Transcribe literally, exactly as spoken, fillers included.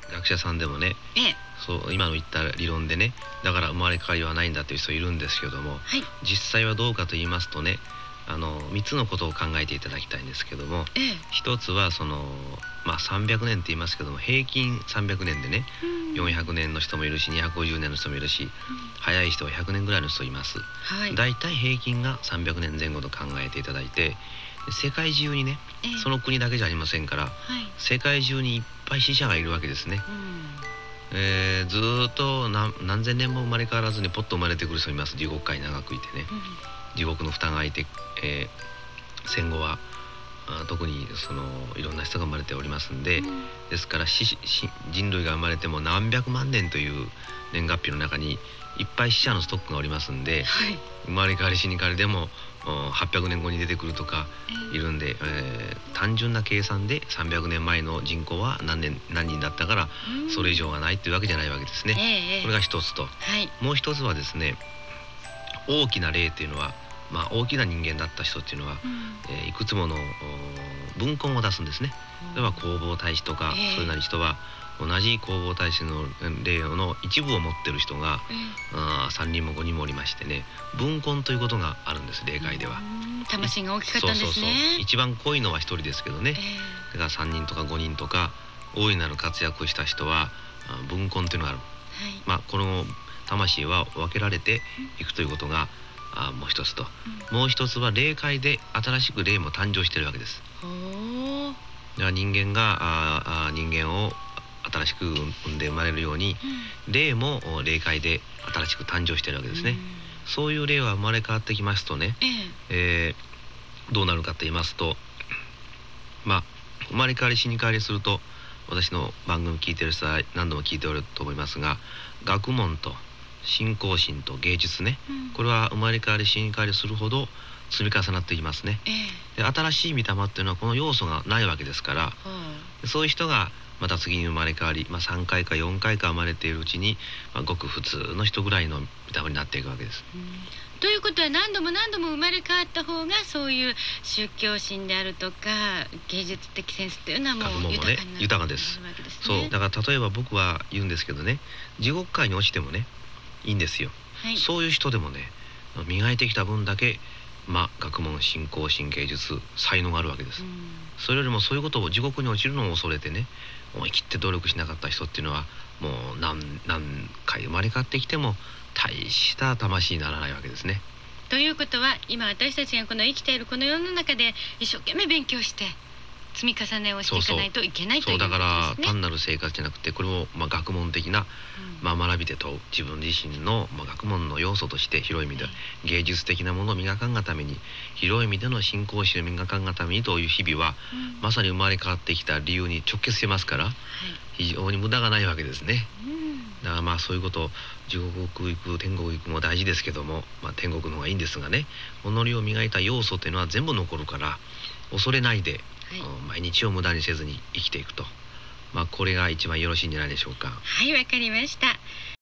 学者さんでもね、 ええ、 そう今の言った理論でね、だから生まれ変わりはないんだという人いるんですけども、 はい、 実際はどうかと言いますとね、あのみっつのことを考えていただきたいんですけども、 ええ、 ひとつはその、まあ、さんびゃくねんって言いますけども、平均さんびゃくねんでね、 うんよんひゃくねんの人もいるしにひゃくごじゅうねんの人もいるし、早い人はひゃくねんぐらいの人います。 はい、 だいたい平均がさんびゃくねんぜん後と考えていただいて、世界中にね、 ええ、 その国だけじゃありませんから、 はい、 世界中にいっぱい死者がいるわけですね。 うん、 えーずーっと何、何千年も生まれ変わらずにポッと生まれてくる人います。地獄界長くいてね、地獄の蓋が開いて、えー戦後はあ特にそのいろんな人が生まれておりますんで、ですから死死人類が生まれても何百万年という年月日の中にいっぱい死者のストックがおりますんで、 はい、 生まれ変わり死に変わりでもおはっぴゃくねんごに出てくるとかいるんで、えー単純な計算でさんびゃくねんまえの人口は何年何人だったからうんそれ以上がないっていうわけじゃないわけですね。 ええ、 これが一つと、 はい、 もう一つはですね、大きな例っていうのは、まあ、大きな人間だった人っていうのは、 うん、 えーいくつものお文献を出すんですね。例えば弘法大師とか、 ええそういうな人は同じ弘法大師の例の一部を持ってる人が、 ええ、 あさんにんもごにんもおりましてね、文献ということがあるんです、霊界では。 うん、魂が大きかったんですね。 そうそうそう、一番濃いのはひとりですけどね、 えだからさんにんとかごにんとか大いなる活躍をした人はあ文献というのがある。 え、はい、 まあ、この魂は分けられていくということがあもう一つと、もう一つは霊界で新しく霊も誕生しているわけです。 うん、おー、 だから人間がああ人間を新しく産んで生まれるように、霊もお霊界で新しく誕生しているわけですね。そういう霊は生まれ変わってきますとね、 ええ、 えーどうなるかと言いますと、まあ生まれ変わり死に変わりすると、私の番組聞いてる人は何度も聞いておると思いますが、学問と信仰心と芸術ね、 うん、 これは生まれ変わり死に変わりするほど積み重なっていきますね。 ええ、 で新しい御霊っていうのはこの要素がないわけですから、 はそういう人がまた次に生まれ変わり、まあ、さんかいかよんかいか生まれているうちに、まあ、ごく普通の人ぐらいの御霊になっていくわけです。 あ、うん、ということは何度も何度も生まれ変わった方がそういう宗教心であるとか芸術的センスっていうのはもう学問もね豊かになって豊かです。 わけですね。 そうだから例えば僕は言うんですけどね、地獄界に落ちてもねいいんですよ。 はい、 そういう人でもね、磨いてきた分だけ、まあ、学問信仰心芸術才能があるわけです。 うん、 それよりもそういうことを地獄に落ちるのを恐れてね、思い切って努力しなかった人っていうのはもう何何回生まれ変わってきても大した魂にならないわけですね。 ということは今私たちがこの生きているこの世の中で一生懸命勉強して積み重ねをしていかないといけないとそいううことだからですね。 単なる生活じゃなくて、これをまあ学問的な、まあ、学びで問う自分自身の、まあ、学問の要素として広い意味で芸術的なものを磨かんがために、広い意味での信仰心を磨かんがためにという日々は、 うんうん、 まさに生まれ変わってきた理由に直結してますから、 はい、 非常に無駄がないわけですね。 うん、 だからまあそういうこと、地獄行く天国行くも大事ですけども、まあ、天国の方がいいんですがね、己を磨いた要素というのは全部残るから恐れないで、 はい、 毎日を無駄にせずに生きていくと、まあ、これが一番よろしいんじゃないでしょうか。 はい、わかりました。